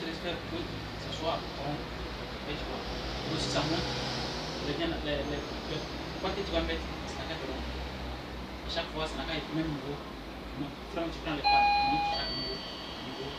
j'espère que ce soit bon. Et tu vois. Et aussi, ça montre quoi que tu vas mettre, c'est la carte de l'ombre. Et chaque fois, c'est la carte du même niveau. Donc, vraiment, tu prends les pas, tu montes chaque niveau.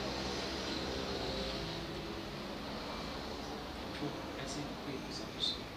Merci. Oui, ça pousse.